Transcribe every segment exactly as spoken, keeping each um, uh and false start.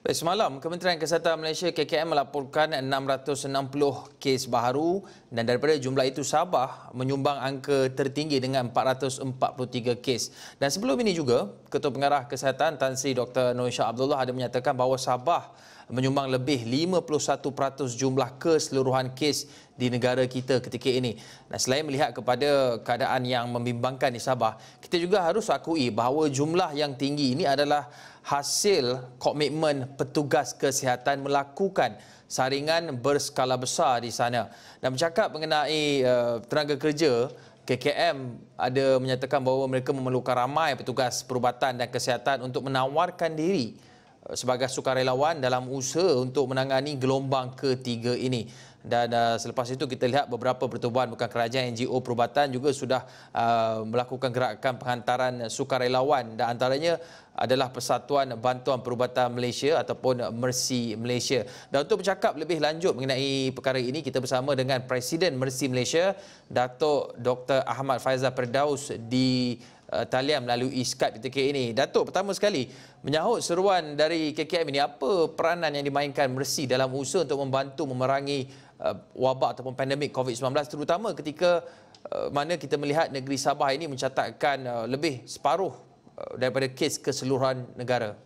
Baik, semalam Kementerian Kesihatan Malaysia K K M melaporkan enam ratus enam puluh kes baharu dan daripada jumlah itu Sabah menyumbang angka tertinggi dengan empat ratus empat puluh tiga kes. Dan sebelum ini juga, Ketua Pengarah Kesihatan Tan Sri Doktor Noor Shah Abdullah ada menyatakan bahawa Sabah menyumbang lebih lima puluh satu peratus jumlah keseluruhan kes di negara kita ketika ini. Dan selain melihat kepada keadaan yang membimbangkan di Sabah, kita juga harus akui bahawa jumlah yang tinggi ini adalah hasil komitmen petugas kesihatan melakukan saringan berskala besar di sana. Dan bercakap mengenai uh, tenaga kerja, K K M ada menyatakan bahawa mereka memerlukan ramai petugas perubatan dan kesihatan untuk menawarkan diri sebagai sukarelawan dalam usaha untuk menangani gelombang ketiga ini. Dan uh, selepas itu kita lihat beberapa pertubuhan bukan kerajaan N G O perubatan juga sudah uh, melakukan gerakan penghantaran sukarelawan dan antaranya adalah Persatuan Bantuan Perubatan Malaysia ataupun Mercy Malaysia. Dan untuk bercakap lebih lanjut mengenai perkara ini, kita bersama dengan Presiden Mercy Malaysia, Datuk Doktor Ahmad Faizal Firdaus di uh, talian melalui Skype ketika ini. Datuk, pertama sekali menyahut seruan dari K K M ini, apa peranan yang dimainkan Mercy dalam usaha untuk membantu memerangi uh, wabak ataupun pandemik COVID sembilan belas, terutama ketika uh, mana kita melihat negeri Sabah ini mencatatkan uh, lebih separuh daripada kes keseluruhan negara?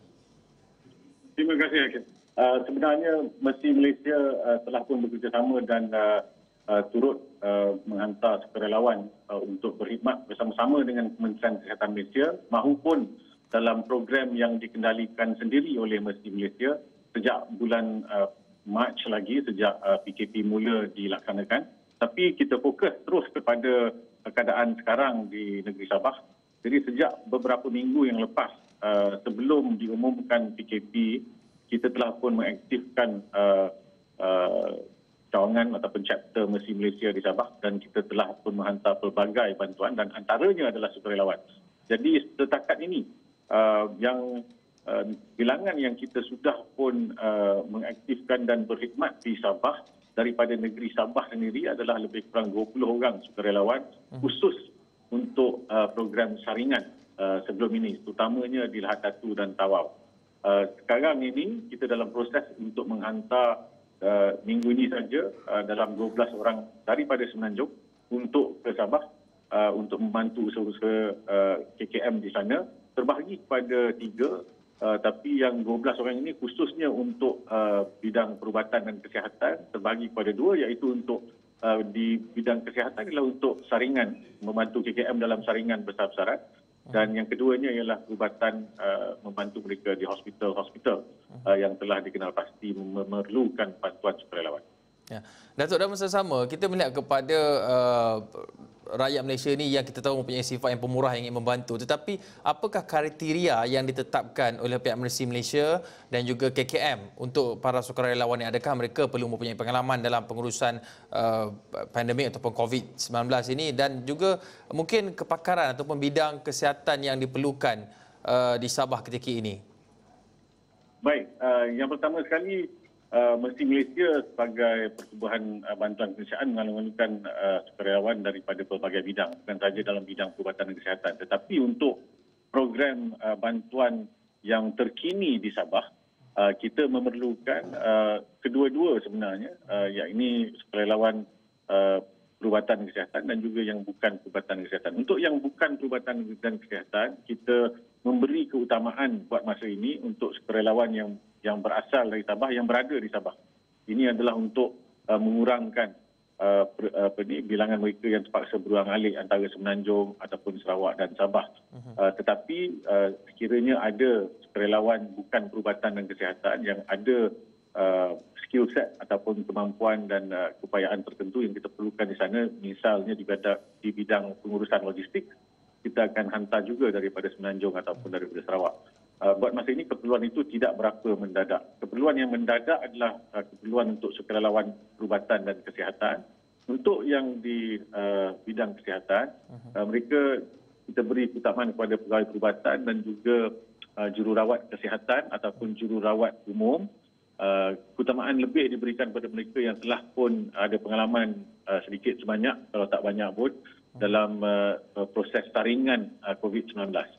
Terima kasih, Hakim. Uh, sebenarnya Mercy Malaysia uh, telah pun bekerjasama dan uh, uh, turut uh, menghantar sukarelawan uh, untuk berkhidmat bersama-sama dengan Kementerian Kesihatan Malaysia mahupun dalam program yang dikendalikan sendiri oleh Mercy Malaysia sejak bulan uh, Mac lagi, sejak uh, P K P mula dilaksanakan. Tapi kita fokus terus kepada uh, keadaan sekarang di negeri Sabah. Jadi sejak beberapa minggu yang lepas uh, sebelum diumumkan P K P, kita telah pun mengaktifkan uh, uh, cawangan ataupun chapter Mercy Malaysia di Sabah dan kita telah pun menghantar pelbagai bantuan dan antaranya adalah sukarelawan. Jadi setakat ini uh, yang uh, bilangan yang kita sudah pun uh, mengaktifkan dan berkhidmat di Sabah daripada negeri Sabah sendiri adalah lebih kurang dua puluh orang sukarelawan khusus untuk uh, program saringan uh, sebelum ini, terutamanya di Lahad Datu dan Tawau. Uh, sekarang ini kita dalam proses untuk menghantar uh, minggu ini saja uh, dalam dua belas orang daripada Semenanjung untuk ke Sabah uh, untuk membantu usaha-usaha uh, K K M di sana. Terbahagi kepada tiga, uh, tapi yang dua belas orang ini khususnya untuk uh, bidang perubatan dan kesihatan, terbahagi kepada dua, iaitu untuk Uh, di bidang kesihatan adalah untuk saringan, membantu K K M dalam saringan besar-besaran, dan yang keduanya ialah perubatan, uh, membantu mereka di hospital-hospital uh, yang telah dikenal pasti memerlukan bantuan sukarelawan. Ya. Datuk, dalam masa sama kita melihat kepada uh, rakyat Malaysia ni yang kita tahu mempunyai sifat yang pemurah, yang ingin membantu, tetapi apakah kriteria yang ditetapkan oleh pihak Mercy Malaysia dan juga K K M untuk para sukarelawan ini? Adakah mereka perlu mempunyai pengalaman dalam pengurusan uh, pandemik ataupun COVID sembilan belas ini, dan juga mungkin kepakaran ataupun bidang kesihatan yang diperlukan uh, di Sabah ketika ini? Baik, uh, yang pertama sekali, Uh, Mercy Malaysia sebagai pertubuhan uh, bantuan kemanusiaan mengalu-alukan uh, sukarelawan daripada pelbagai bidang, bukan sahaja dalam bidang perubatan dan kesihatan, tetapi untuk program uh, bantuan yang terkini di Sabah, uh, kita memerlukan uh, kedua-dua sebenarnya, uh, iaitu sukarelawan uh, perubatan kesihatan dan juga yang bukan perubatan kesihatan. Untuk yang bukan perubatan dan kesihatan, kita memberi keutamaan buat masa ini untuk sukarelawan yang yang berasal dari Sabah, yang berada di Sabah. Ini adalah untuk uh, mengurangkan uh, per, uh, ini, bilangan mereka yang terpaksa berulang alik antara Semenanjung ataupun Sarawak dan Sabah. Uh-huh. Uh, tetapi uh, sekiranya ada sukarelawan bukan perubatan dan kesihatan yang ada uh, skill set ataupun kemampuan dan uh, keupayaan tertentu yang kita perlukan di sana, misalnya di bidang, di bidang pengurusan logistik, kita akan hantar juga daripada Semenanjung ataupun daripada Sarawak. Uh, buat masa ini keperluan itu tidak berapa mendadak. Keperluan yang mendadak adalah uh, keperluan untuk sukarelawan perubatan dan kesihatan. Untuk yang di uh, bidang kesihatan, uh, mereka kita beri keutamaan kepada pegawai perubatan dan juga uh, jururawat kesihatan ataupun jururawat umum. Uh, keutamaan lebih diberikan kepada mereka yang telah pun ada pengalaman uh, sedikit sebanyak, kalau tak banyak pun, dalam uh, proses saringan uh, COVID sembilan belas.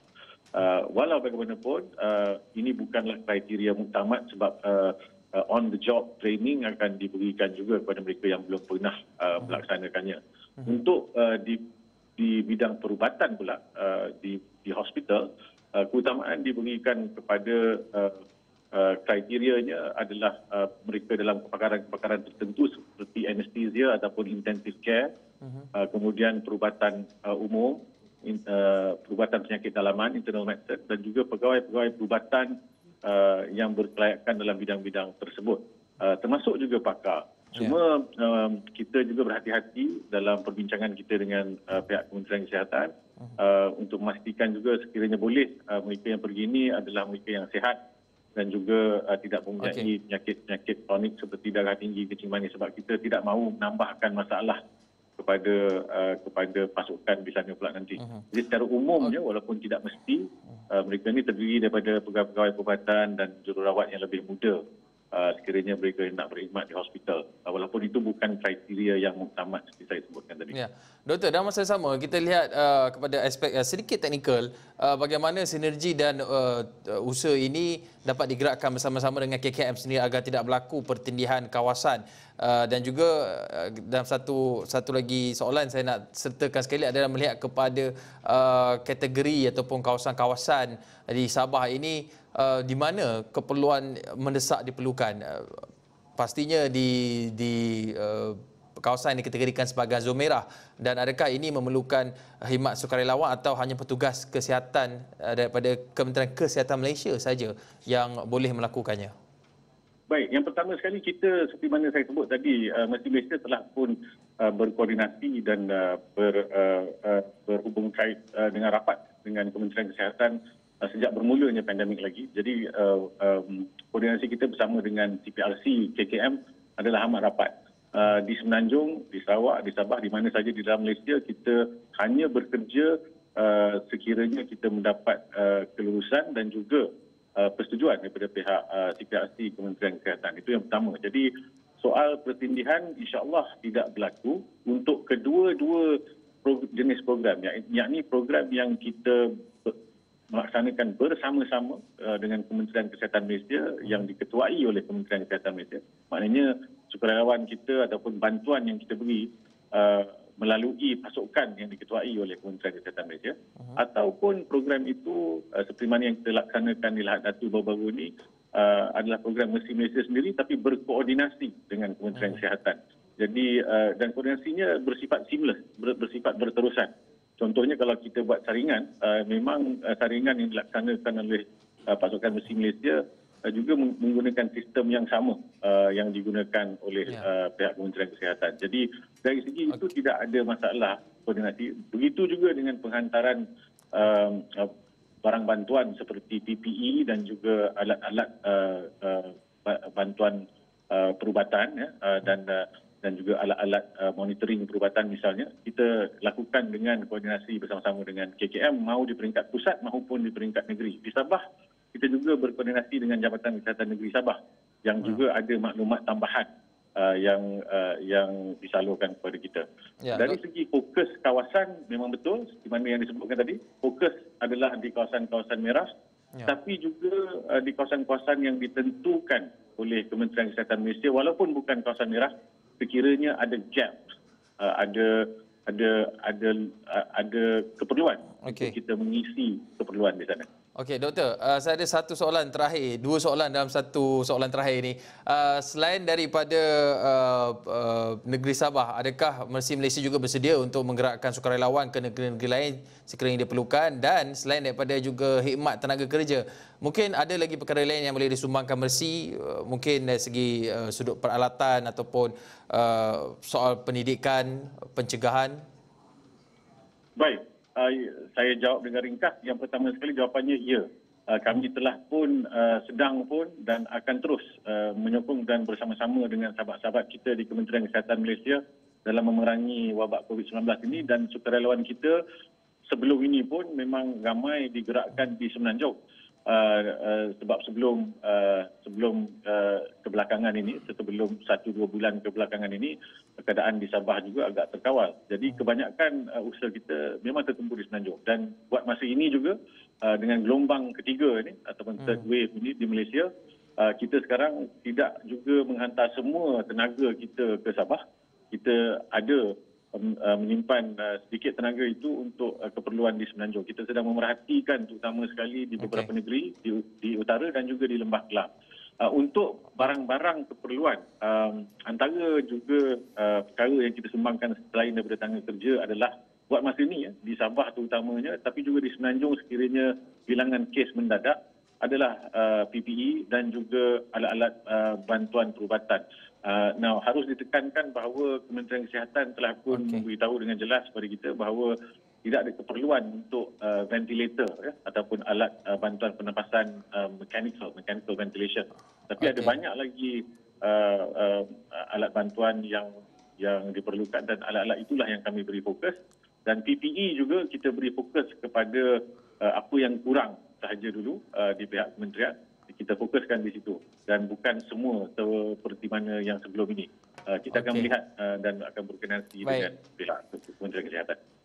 Uh, walau bagaimanapun, uh, ini bukanlah kriteria muktamad sebab uh, uh, on the job training akan diberikan juga kepada mereka yang belum pernah uh, melaksanakannya. Uh-huh. Untuk uh, di, di bidang perubatan pula, uh, di, di hospital, uh, keutamaan diberikan kepada uh, uh, kriterianya adalah uh, mereka dalam kepakaran-kepakaran tertentu seperti anesthesia ataupun intensive care, uh-huh. uh, kemudian perubatan uh, umum, In, uh, perubatan penyakit dalaman, internal medicine, dan juga pegawai-pegawai perubatan uh, yang berkelayakan dalam bidang-bidang tersebut. Uh, termasuk juga pakar. Cuma yeah. um, kita juga berhati-hati dalam perbincangan kita dengan uh, pihak Kementerian Kesihatan uh, untuk memastikan juga sekiranya boleh uh, mereka yang pergi ini adalah mereka yang sihat dan juga uh, tidak mempunyai okay. penyakit-penyakit kronik seperti darah tinggi, kencing manis, sebab kita tidak mahu menambahkan masalah kepada uh, kepada pasukan di sana pula nanti. Uh-huh. Jadi secara umumnya, walaupun tidak mesti, uh, mereka ini terdiri daripada pegawai-pegawai perubatan dan jururawat yang lebih muda uh, sekiranya mereka nak berkhidmat di hospital. Uh, walaupun itu bukan kriteria yang muktamad seperti saya sebutkan tadi. Ya. Doktor, dalam masa yang sama, kita lihat uh, kepada aspek uh, sedikit teknikal, uh, bagaimana sinergi dan uh, usaha ini dapat digerakkan bersama-sama dengan K K M sendiri agar tidak berlaku pertindihan kawasan. Uh, dan juga uh, dalam satu satu lagi soalan saya nak sertakan sekali adalah melihat kepada uh, kategori ataupun kawasan-kawasan di Sabah ini uh, di mana keperluan mendesak diperlukan. Uh, pastinya di di uh, kawasan yang dikategorikan sebagai zon merah, dan adakah ini memerlukan khidmat sukarelawan atau hanya petugas kesihatan uh, daripada Kementerian Kesihatan Malaysia saja yang boleh melakukannya? Baik, yang pertama sekali kita seperti mana saya sebut tadi, uh, Messi Malaysia telah pun uh, berkoordinasi dan uh, ber, uh, uh, berhubung kait uh, dengan rapat dengan Kementerian Kesihatan uh, sejak bermulanya pandemik lagi. Jadi uh, um, koordinasi kita bersama dengan C P R C, K K M adalah amat rapat. Uh, di Semenanjung, di Sarawak, di Sabah, di mana saja di dalam Malaysia, kita hanya bekerja uh, sekiranya kita mendapat uh, kelulusan dan juga Uh, persetujuan daripada pihak uh, C P R C Kementerian Kesihatan. Itu yang pertama. Jadi soal pertindihan insya-Allah tidak berlaku untuk kedua-dua pro- jenis program, yakni program yang kita melaksanakan bersama-sama uh, dengan Kementerian Kesihatan Malaysia yang diketuai oleh Kementerian Kesihatan Malaysia. Maknanya sukarelawan kita ataupun bantuan yang kita beri uh, melalui pasukan yang diketuai oleh Kementerian Kesihatan Malaysia, uh-huh. ataupun program itu uh, seperti mana yang kita laksanakan di Lahad Datu baru-baru ini uh, adalah program Messi Malaysia sendiri tapi berkoordinasi dengan Kementerian uh-huh. Kesihatan. Jadi uh, dan koordinasinya bersifat seamless, ber, bersifat berterusan. Contohnya kalau kita buat saringan, uh, memang uh, saringan yang dilaksanakan oleh uh, pasukan Messi Malaysia juga menggunakan sistem yang sama uh, yang digunakan oleh ya. uh, pihak Kementerian Kesihatan. Jadi dari segi okay. itu tidak ada masalah koordinasi. Begitu juga dengan penghantaran um, uh, barang bantuan seperti P P E dan juga alat-alat uh, uh, bantuan uh, perubatan ya, uh, dan uh, dan juga alat-alat uh, monitoring perubatan misalnya, kita lakukan dengan koordinasi bersama-sama dengan K K M mahu di peringkat pusat maupun di peringkat negeri. Di Sabah kita juga berkoordinasi dengan Jabatan Kesihatan Negeri Sabah yang juga ada maklumat tambahan uh, yang uh, yang disalurkan kepada kita. Ya, dari betul. Segi fokus kawasan memang betul di mana yang disebutkan tadi, fokus adalah di kawasan-kawasan merah, ya. Tapi juga uh, di kawasan-kawasan yang ditentukan oleh Kementerian Kesihatan Malaysia walaupun bukan kawasan merah, sekiranya ada gap, uh, ada ada ada uh, ada keperluan okay. untuk kita mengisi keperluan di sana. Okey, doktor, uh, saya ada satu soalan terakhir, dua soalan dalam satu soalan terakhir ini. Uh, selain daripada uh, uh, negeri Sabah, adakah Messi Malaysia juga bersedia untuk menggerakkan sukarelawan ke negeri-negeri lain sekiranya diperlukan, dan selain daripada juga khidmat tenaga kerja, mungkin ada lagi perkara lain yang boleh disumbangkan Messi, uh, mungkin dari segi uh, sudut peralatan ataupun uh, soal pendidikan, pencegahan? Baik. Uh, saya jawab dengan ringkas. Yang pertama sekali jawapannya ya. Uh, kami telah pun uh, sedang pun dan akan terus uh, menyokong dan bersama-sama dengan sahabat-sahabat kita di Kementerian Kesihatan Malaysia dalam memerangi wabak covid sembilan belas ini, dan sukarelawan kita sebelum ini pun memang ramai digerakkan di Semenanjung. uh, uh, sebab sebelum uh, sebelum uh, kebelakangan ini, sebelum satu dua bulan kebelakangan ini, keadaan di Sabah juga agak terkawal. Jadi kebanyakan uh, usaha kita memang terkumpul di Semenanjung, dan buat masa ini juga uh, dengan gelombang ketiga ini ataupun third wave ini di Malaysia, uh, kita sekarang tidak juga menghantar semua tenaga kita ke Sabah. Kita ada um, uh, menyimpan uh, sedikit tenaga itu untuk uh, keperluan di Semenanjung. Kita sedang memerhatikan terutama sekali di beberapa okay. negeri di, di utara dan juga di Lembah Kelang. Uh, untuk barang-barang keperluan, um, antara juga uh, perkara yang kita sumbangkan selain daripada tenaga kerja adalah buat masa ini ya, di Sabah terutamanya, tapi juga di Semenanjung sekiranya bilangan kes mendadak adalah uh, P P E dan juga alat-alat uh, bantuan perubatan. Uh, now, harus ditekankan bahawa Kementerian Kesihatan telah pun okay. memberitahu dengan jelas kepada kita bahawa tidak ada keperluan untuk uh, ventilator ya, ataupun alat uh, bantuan pernafasan uh, mechanical, mechanical ventilation. Tapi okay. ada banyak lagi uh, uh, alat bantuan yang yang diperlukan, dan alat-alat itulah yang kami beri fokus. Dan P P E juga kita beri fokus kepada uh, apa yang kurang sahaja dulu uh, di pihak kementerian. Kita fokuskan di situ dan bukan semua seperti mana yang sebelum ini. Uh, kita okay. akan melihat uh, dan akan berkoordinasi dengan pihak Kementerian Kesihatan.